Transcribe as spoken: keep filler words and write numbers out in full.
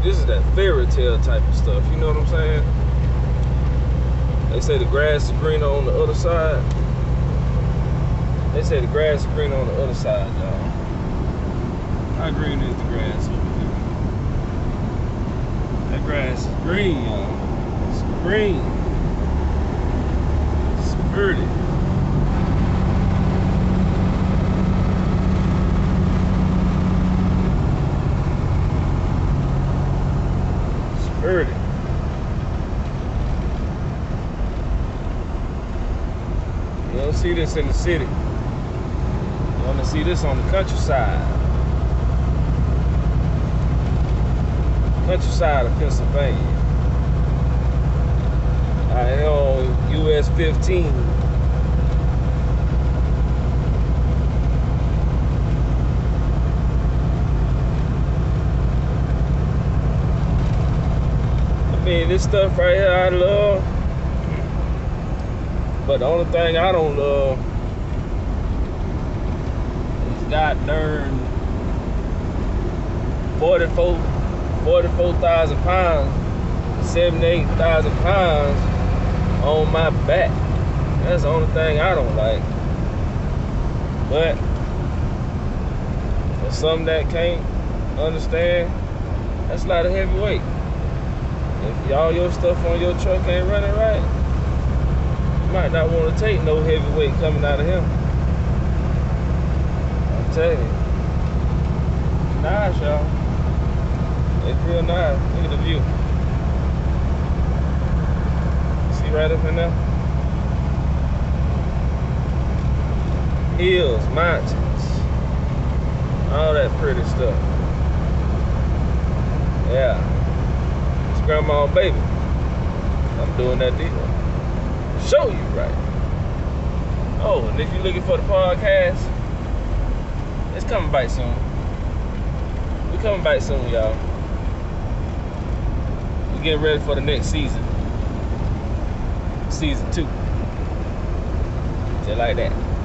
this is that fairy tale type of stuff. You know what I'm saying? They say the grass is greener on the other side. They say the grass is greener on the other side, y'all. How green is the grass over here? That grass is green, y'all. It's green. It's pretty. It's pretty. You don't see this in the city. You only see this on the countryside. Countryside of Pennsylvania. I on U S fifteen. I mean, this stuff right here I love. But the only thing I don't love is god darn forty-four thousand pounds, seventy-eight thousand pounds on my back. That's the only thing I don't like. But for some that can't understand, that's a lot of heavy weight. If all your stuff on your truck ain't running right, you might not want to take no heavy weight coming out of him. I'm telling you. Nice, y'all. It's real nice. Look at the view. See right up in there? Hills, mountains, all that pretty stuff. Yeah. It's grandma and baby. I'm doing that deal. Show you right. Oh, and if you're looking for the podcast, it's coming back soon. We coming back soon, y'all. We getting ready for the next season. Season two. Just like that.